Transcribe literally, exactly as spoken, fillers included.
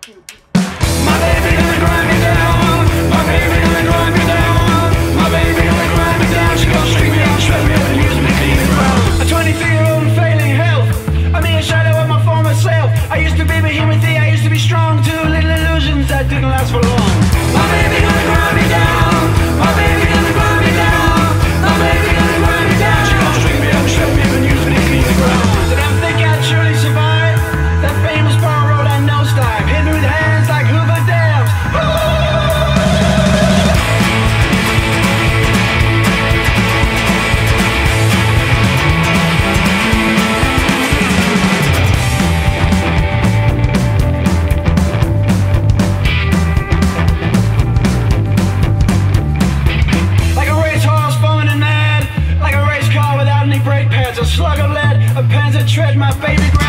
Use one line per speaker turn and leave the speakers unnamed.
My baby gonna grind me down. My baby gonna grind me down. My baby gonna grind me down. She gonna string me out, shred me up, and use me to clean the ground. A twenty-three-year-old in failing health. I'm in a shadow of my former self. I used to be behemoth, I used to be strong. Two little illusions that didn't last for long. My baby gonna grind me down. My baby gonna grind me down. My baby gonna grind me down. She gonna string me up, shred me up, and use me to clean the ground. Did I think I'd surely survive that famous bar road and nosedive? Hit me with hands like Hoover dams. Like a racehorse foaming and mad, like a race car without any brake pads, a slug of lead, a panzer tread, my baby.